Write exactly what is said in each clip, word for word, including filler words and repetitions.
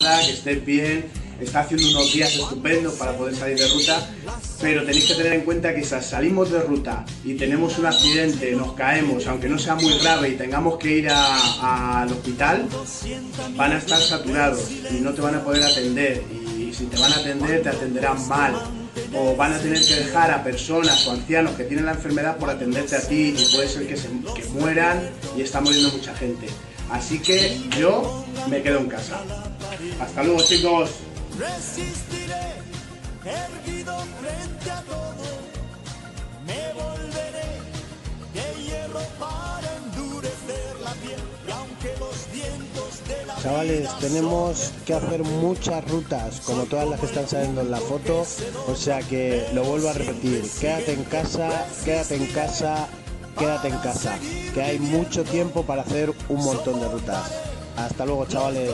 que estés bien, está haciendo unos días estupendos para poder salir de ruta, pero tenéis que tener en cuenta que si salimos de ruta y tenemos un accidente, nos caemos, aunque no sea muy grave y tengamos que ir a, al hospital, van a estar saturados y no te van a poder atender, y si te van a atender te atenderán mal, o van a tener que dejar a personas o ancianos que tienen la enfermedad por atenderte a ti y puede ser que, se, que mueran y está muriendo mucha gente. Así que yo me quedo en casa. Hasta luego, chicos. Resistiré, erguido frente a todo, me volveré de hierro para endurecer la piel, y aunque los vientos de la Chavales, tenemos que hacer muchas rutas, como todas las que están saliendo en la foto, o sea que lo vuelvo a repetir, quédate en casa, quédate en casa, quédate en casa, que hay mucho tiempo para hacer un montón de rutas. Hasta luego, chavales.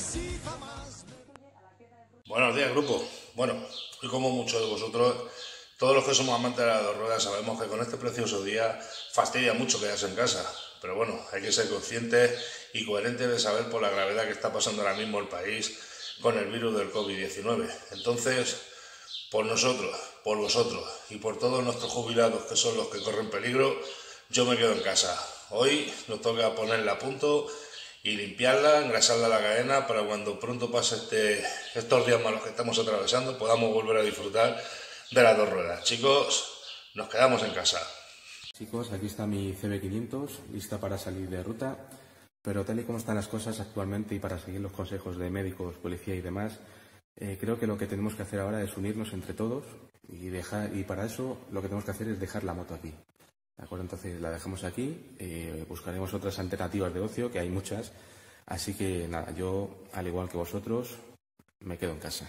Buenos días, grupo. Bueno, y como muchos de vosotros, todos los que somos amantes de las dos ruedas sabemos que con este precioso día fastidia mucho quedarse en casa. Pero bueno, hay que ser conscientes y coherentes de saber por la gravedad que está pasando ahora mismo el país con el virus del COVID diecinueve. Entonces, por nosotros, por vosotros y por todos nuestros jubilados que son los que corren peligro, yo me quedo en casa. Hoy nos toca ponerla a punto y limpiarla, engrasarla la cadena para cuando pronto pase este, estos días malos que estamos atravesando podamos volver a disfrutar de las dos ruedas. Chicos, nos quedamos en casa. Chicos, aquí está mi C B quinientos, lista para salir de ruta, pero tal y como están las cosas actualmente y para seguir los consejos de médicos, policía y demás, eh, creo que lo que tenemos que hacer ahora es unirnos entre todos y, dejar, y para eso lo que tenemos que hacer es dejar la moto aquí. ¿De acuerdo? Entonces la dejamos aquí, eh, buscaremos otras alternativas de ocio, que hay muchas, así que nada, yo, al igual que vosotros, me quedo en casa.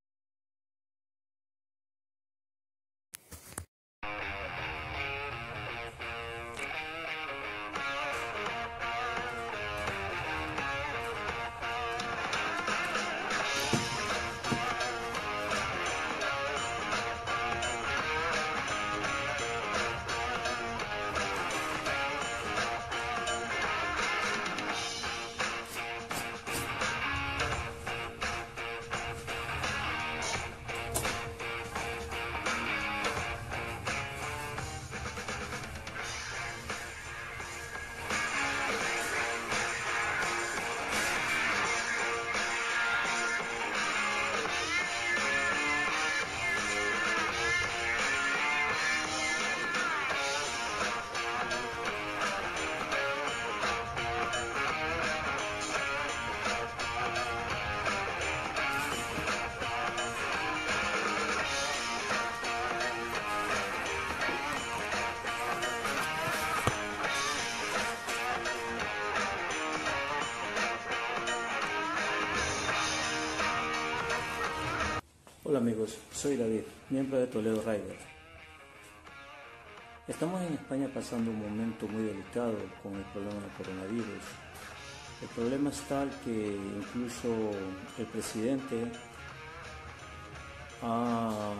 Hola amigos, soy David, miembro de Toledo Rider. Estamos en España pasando un momento muy delicado con el problema del coronavirus. El problema es tal que incluso el presidente ha,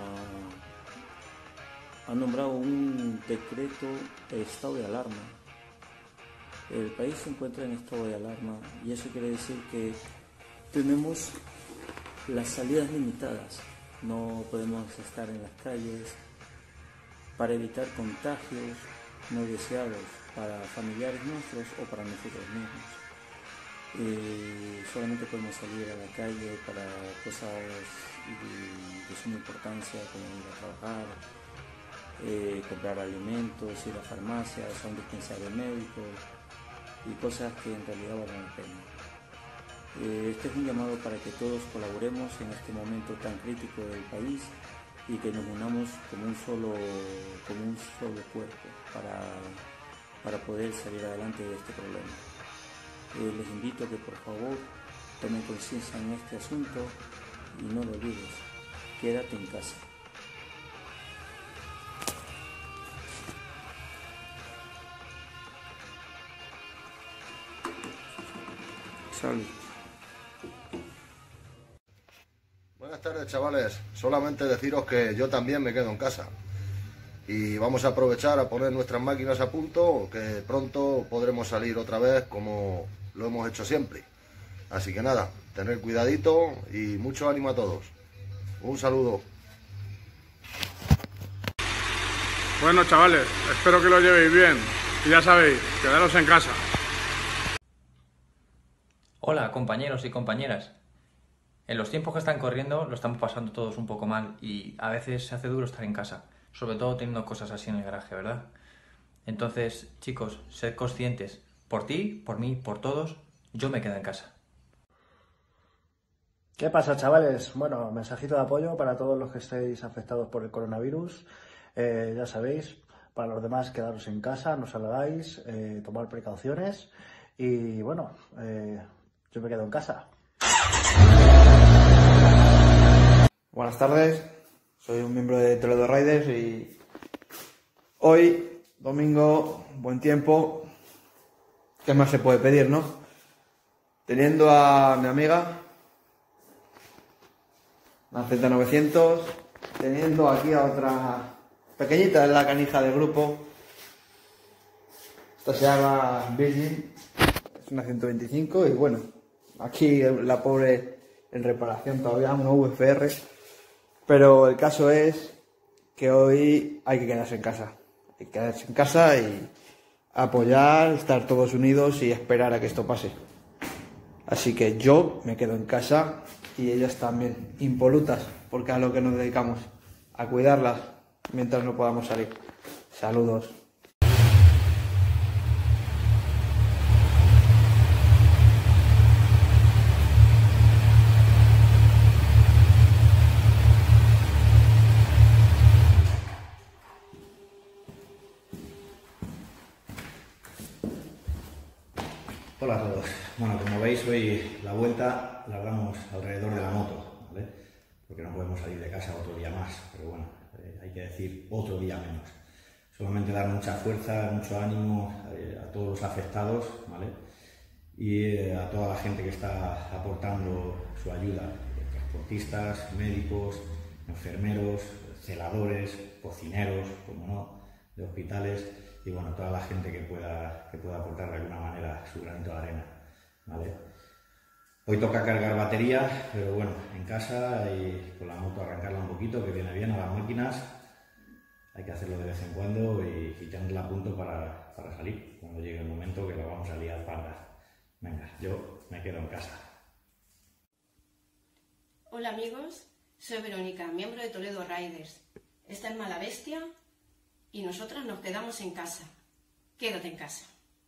ha nombrado un decreto de estado de alarma. El país se encuentra en estado de alarma y eso quiere decir que tenemos las salidas limitadas. No podemos estar en las calles para evitar contagios no deseados para familiares nuestros o para nosotros mismos. Eh, solamente podemos salir a la calle para cosas de, de suma importancia como ir a trabajar, eh, comprar alimentos, ir a farmacias, a un dispensario médico y cosas que en realidad valen la pena. Este es un llamado para que todos colaboremos en este momento tan crítico del país y que nos unamos como un solo, como un solo cuerpo para, para poder salir adelante de este problema. Eh, les invito a que por favor tomen conciencia en este asunto y no lo olvides, quédate en casa. Salud. Buenas tardes, chavales. Solamente deciros que yo también me quedo en casa. Y vamos a aprovechar a poner nuestras máquinas a punto, que pronto podremos salir otra vez como lo hemos hecho siempre. Así que nada, tener cuidadito y mucho ánimo a todos. Un saludo. Bueno, chavales, espero que lo llevéis bien. Y ya sabéis, quedaros en casa. Hola, compañeros y compañeras. En los tiempos que están corriendo lo estamos pasando todos un poco mal y a veces se hace duro estar en casa, sobre todo teniendo cosas así en el garaje, ¿verdad? Entonces, chicos, sed conscientes. Por ti, por mí, por todos, yo me quedo en casa. ¿Qué pasa, chavales? Bueno, mensajito de apoyo para todos los que estéis afectados por el coronavirus. Eh, ya sabéis, para los demás, quedaros en casa, no salgáis, eh, tomar precauciones y bueno, eh, yo me quedo en casa. Buenas tardes, soy un miembro de Toledo Riders y hoy, domingo, buen tiempo, ¿qué más se puede pedir, no? Teniendo a mi amiga, la Z novecientos, teniendo aquí a otra pequeñita, es la canija del grupo. Esta se llama Virgin, es una ciento veinticinco y bueno, aquí la pobre en reparación todavía, una V F R. Pero el caso es que hoy hay que quedarse en casa. Hay que quedarse en casa y apoyar, estar todos unidos y esperar a que esto pase. Así que yo me quedo en casa y ellas también, impolutas, porque a lo que nos dedicamos, a cuidarlas mientras no podamos salir. Saludos. Hola a todos. Bueno, como veis, hoy la vuelta la damos alrededor de la moto, ¿vale? Porque no podemos salir de casa otro día más, pero bueno, eh, hay que decir otro día menos. Solamente dar mucha fuerza, mucho ánimo eh, a todos los afectados, ¿vale? Y eh, a toda la gente que está aportando su ayuda, eh, transportistas, médicos, enfermeros, celadores, cocineros, como no, de hospitales. Y bueno, toda la gente que pueda, que pueda aportar de alguna manera su granito de arena, ¿vale? Hoy toca cargar batería, pero bueno, en casa y con la moto arrancarla un poquito, que viene bien a las máquinas. Hay que hacerlo de vez en cuando y, y tenerla a punto para, para salir, cuando llegue el momento que la vamos a liar parda. Venga, yo me quedo en casa. Hola amigos, soy Verónica, miembro de Toledo Riders. Esta es Mala Bestia y nosotras nos quedamos en casa. Quédate en casa.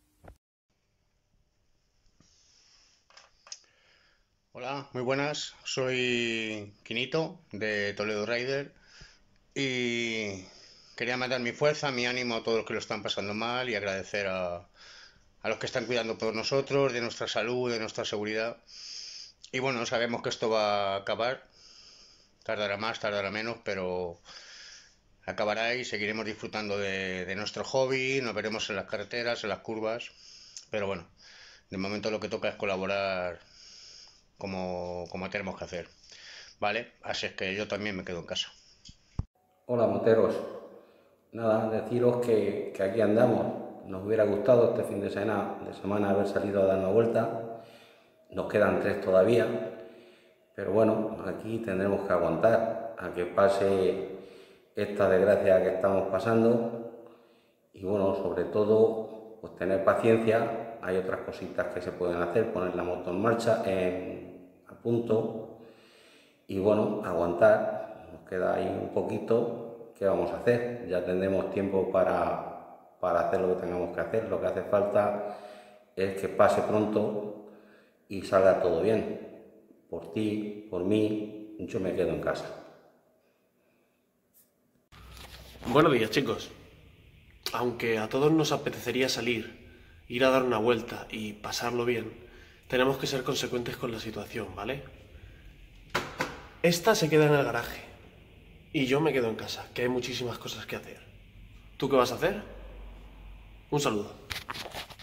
Hola, muy buenas. Soy Quinito de Toledo Rider y quería mandar mi fuerza, mi ánimo a todos los que lo están pasando mal y agradecer a, a los que están cuidando por nosotros, de nuestra salud, de nuestra seguridad. Y bueno, sabemos que esto va a acabar. Tardará más, tardará menos, pero acabará y seguiremos disfrutando de, de nuestro hobby, nos veremos en las carreteras, en las curvas, pero bueno, de momento lo que toca es colaborar como, como tenemos que hacer, ¿vale? Así es que yo también me quedo en casa. Hola moteros, nada, deciros que, que aquí andamos, nos hubiera gustado este fin de semana, de semana haber salido a dar una vuelta, nos quedan tres todavía, pero bueno, aquí tendremos que aguantar a que pase esta desgracia que estamos pasando y bueno, sobre todo pues tener paciencia. Hay otras cositas que se pueden hacer, poner la moto en marcha, en, a punto y bueno, aguantar. Nos queda ahí un poquito, ¿qué vamos a hacer? Ya tendremos tiempo para, para hacer lo que tengamos que hacer. Lo que hace falta es que pase pronto y salga todo bien. Por ti, por mí, yo me quedo en casa. Buenos días, chicos. Aunque a todos nos apetecería salir, ir a dar una vuelta y pasarlo bien, tenemos que ser consecuentes con la situación, ¿vale? Esta se queda en el garaje y yo me quedo en casa, que hay muchísimas cosas que hacer. ¿Tú qué vas a hacer? Un saludo.